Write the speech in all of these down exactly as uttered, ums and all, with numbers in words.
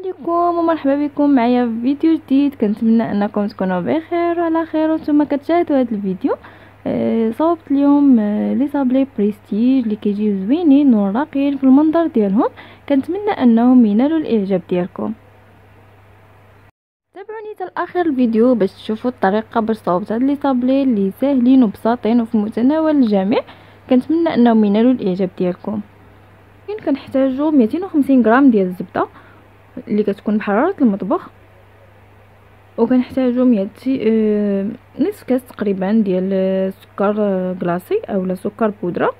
عليكم ومرحبا بكم معايا في فيديو جديد. كنتمنى انكم تكونوا بخير وعلى خير وانتم كتشاهدوا هذا الفيديو. أه صوبت اليوم أه لي صابلي بريستيج اللي كيجيو زوينين وراقيين في المنظر ديالهم. كنتمنى انهم ينالوا الاعجاب ديالكم. تابعوني حتى لاخر الفيديو باش تشوفوا الطريقه باش صوبت هاد لي صابلي اللي ساهلين وبساطين وفي متناول الجميع. كنتمنى انهم ينالوا الاعجاب ديالكم. كنحتاجوا مئتين وخمسين غرام ديال الزبده اللي كتكون بحراره المطبخ، وكنحتاجوا ميتي آه نصف كاس تقريبا ديال السكر كلاصي اولا سكر بودره،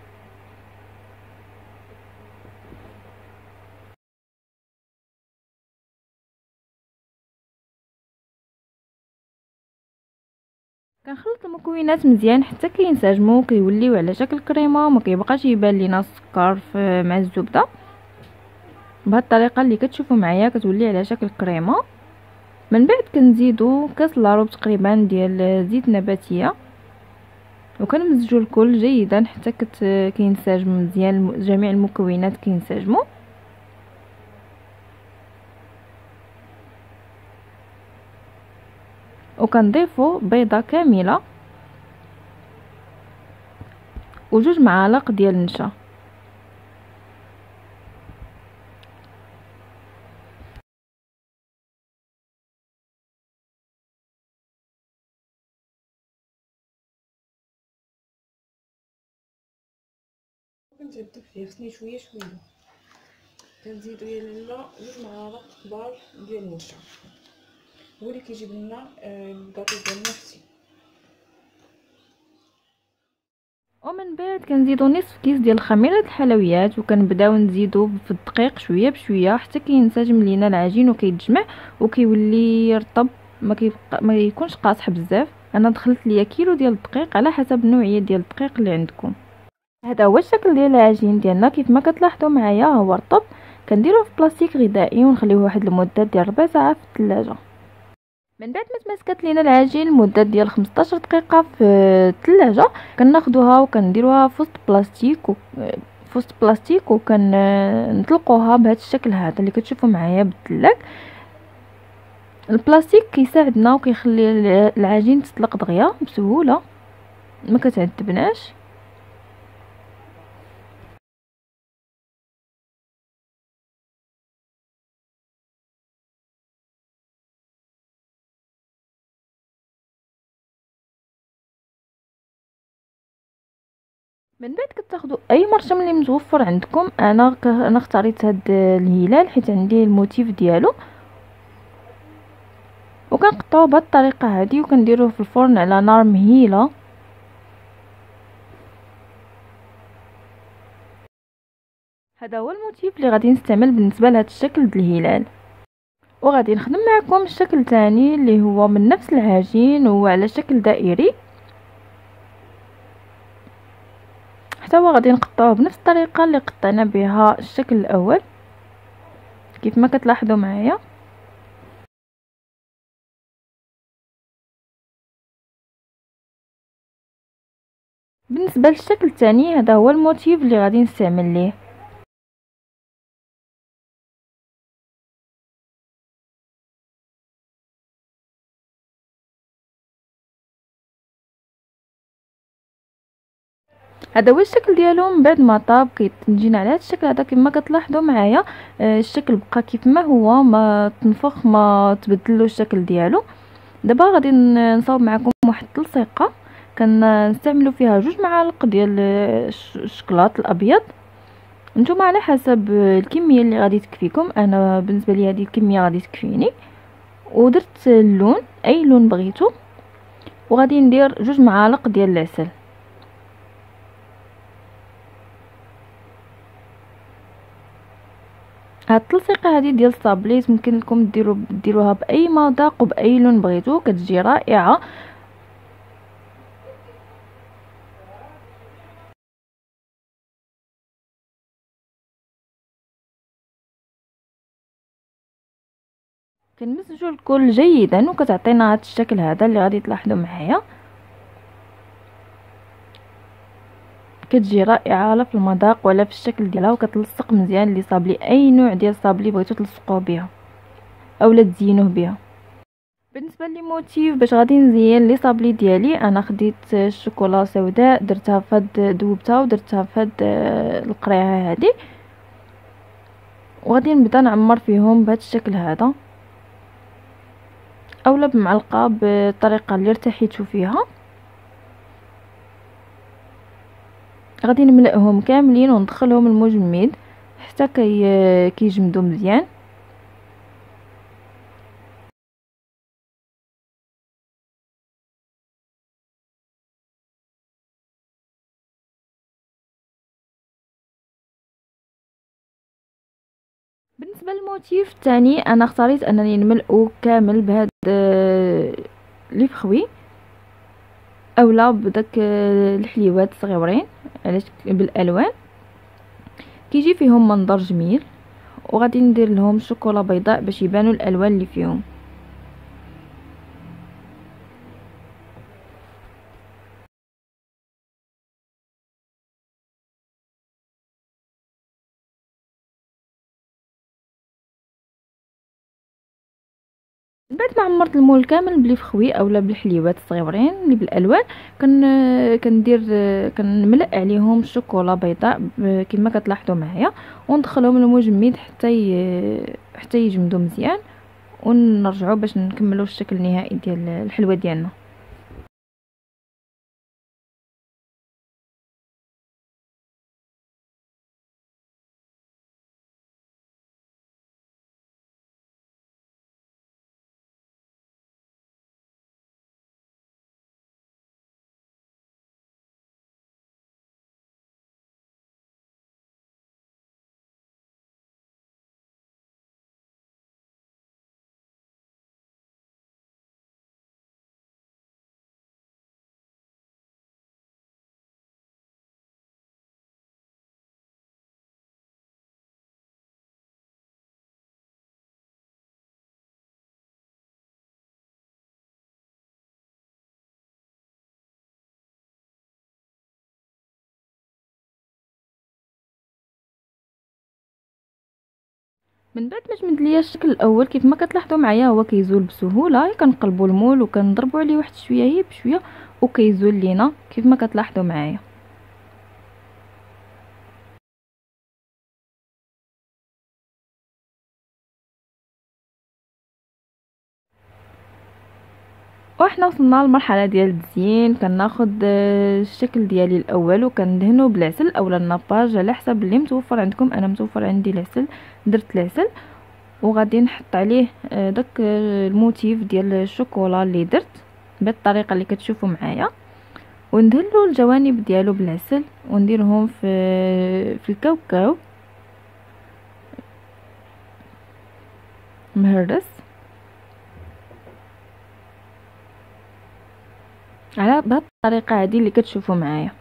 كنخلط المكونات مزيان حتى كينسجموا كيوليو على شكل كريمه وما كيبقاش يبان لينا السكر مع الزبده. بهذه الطريقه اللي كتشوفوا معايا كتولي على شكل كريمه. من بعد كنزيدوا كاس لاروب تقريبا ديال زيت نباتيه، وكنمزجوا الكل جيدا حتى كت كينسجم مزيان، جميع المكونات كينسجموا. وكنضيفوا بيضه كامله وجوج معالق ديال النشا. كنجبدو فيه خصني شويه شويه. كنزيدو يا لاله جوج معالق كبار ديال النشا، هو اللي كيجيب لنا الكاطو ديالنا ختي. ومن بعد كنزيدو نصف كيس ديال خميره الحلويات، وكنبداو نزيدو في الدقيق شويه بشويه حتى كينسجم لينا العجين وكيتجمع وكيولي رطب، ما كيبقى ما يكونش قاصح بزاف. انا دخلت ليا كيلو ديال الدقيق على حسب النوعيه ديال الدقيق اللي عندكم. هذا هو الشكل ديال العجين ديالنا كيف ما كتلاحظوا معايا، هو رطب. كنديروه في بلاستيك غذائي ونخليوه واحد المده ديال ربع ساعه في الثلاجه. من بعد ما تماسكت لينا العجين لمده ديال خمسطاش دقيقه في الثلاجه، كناخذوها وكنديروها في وسط بلاستيك و في وسط بلاستيك وكنطلقوها بهذا الشكل هذا اللي كتشوفوا معايا بالثلاك. البلاستيك كيساعدنا وكيخلي العجين تطلق دغيا بسهوله، ما كتعذبناش. من بعد كتاخذوا اي مرشم اللي متوفر عندكم. انا ك... انا اختاريت هاد الهلال حيت عندي الموتيف ديالو، وكنقطعوه بهذه الطريقه هذه وكنديروه في الفرن على نار مهيله. هذا هو الموتيف اللي غادي نستعمل بالنسبه لهذا الشكل ديال الهلال. وغادي نخدم معكم الشكل ثاني اللي هو من نفس العجين وعلى شكل دائري، حتى هو غادي نقطعوه بنفس الطريقه اللي قطعنا بها الشكل الاول كيف ما كتلاحظوا معايا. بالنسبه للشكل الثاني هذا هو الموتيف اللي غادي نستعمل ليه. هذا هو الشكل ديالو. من بعد ما طاب كيتجينا على هذا الشكل هذا كما كتلاحظوا معايا. آه الشكل بقى كيف ما هو، ما تنفخ ما تبدلو الشكل ديالو. دابا غادي نصاوب معكم واحد التلصيقه كنستعملوا فيها جوج معالق ديال الشكلاط الابيض. نتوما على حسب الكميه اللي غادي تكفيكم. انا بالنسبه لي هذه الكميه غادي تكفيني. ودرت اللون اي لون بغيتو، وغادي ندير جوج معالق ديال العسل. هاد التلصيقه هذه ديال الصابليز ممكن لكم ديروا ديروها باي مذاق وباي لون بغيتو، كتجي رائعه. كنمزجوا الكل جيدا وكتعطينا هذا الشكل هذا اللي غادي تلاحظوا معايا. كتجي رائعه لا في المذاق ولا في الشكل ديالها، وكتلصق مزيان لي صابلي اي نوع ديال صابلي بغيتو تلصقوه بها. اولا تزينوه بها. بالنسبه لي موتيف باش غادي نزين لي صابلي ديالي، انا خديت الشوكولا سوداء درتها فهاد ذوبتها ودرتها فهاد القريعه هذه، وغادي نبدا نعمر فيهم بهذا الشكل هذا اولا بمعلقه بالطريقه اللي ارتحيتو فيها. غادي نملئهم كاملين وندخلهم المجمد حتى كي كيجمدوا مزيان. بالنسبه للموتيف الثاني انا اختاريت انني نملئو كامل بهذا لي فخوي اولا بداك الحليوات الصغيورين علاش بالالوان كيجي فيهم منظر جميل، وغادي ندير لهم شوكولا بيضاء باش يبانوا الالوان اللي فيهم. بعد ما عمرت المول كامل بلي فخوي اولا بالحليوات الصغيورين اللي بالالوان كن كندير كنملأ عليهم شوكولا بيضاء كما كتلاحظوا معايا، وندخلهم المجمد حتى ي... حتى يجمدوا مزيان، ونرجعوا باش نكملوا الشكل النهائي ديال الحلوه ديالنا. من بعد ما جمد ليا الشكل الاول كيف ما كتلاحظوا معايا هو كيزول بسهوله، كنقلبوا المول وكنضربوا عليه واحد شويه هي بشويه وكيزول لينا كيف ما كتلاحظوا معايا. وحنا وصلنا للمرحله ديال التزيين، كناخذ الشكل ديالي الاول وكندهنه بالعسل اولا الناباج على حسب اللي متوفر عندكم. انا متوفر عندي العسل درت العسل، وغادي نحط عليه داك الموتيف ديال الشوكولا اللي درت بالطريقه اللي كتشوفوا معايا، وندهنوا الجوانب ديالو بالعسل ونديرهم في في الكاوكاو مهرس على بهذه الطريقه هذه اللي كتشوفوا معايا.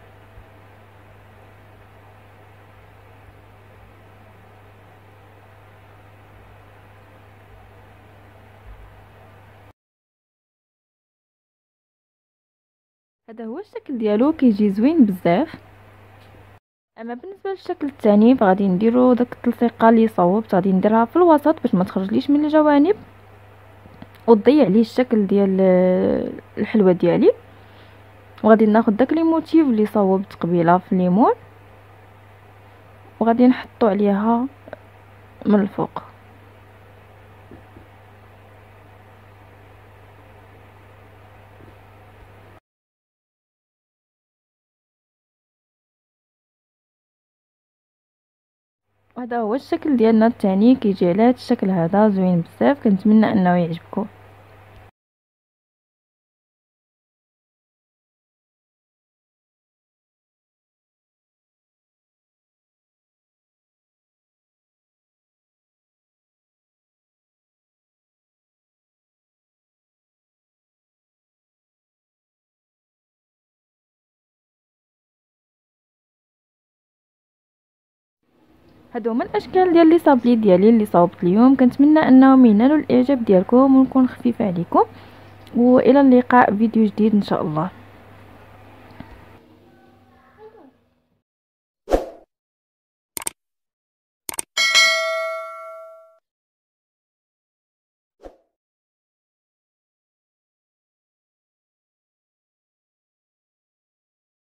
هذا هو الشكل ديالو كيجي زوين بزاف. اما بالنسبه للشكل الثاني فغادي نديرو داك التلصيقه اللي صوبت غادي نديرها في الوسط باش ما تخرجليش من الجوانب وتضيع لي الشكل ديال الحلوه ديالي. وغادي ناخذ داك لي موتيف اللي صوبت قبيله في الليمون وغادي نحطو عليها من الفوق. وهذا هو الشكل ديالنا الثاني كيجي على هذا الشكل هذا زوين بزاف، كنتمنى انه يعجبكم. هادو هما الاشكال ديال لي صابلي ديالي اللي صاوبت اليوم، كنتمنى انهم ينالوا الاعجاب ديالكم ونكون خفيفه عليكم، والى اللقاء فيديو جديد ان شاء الله.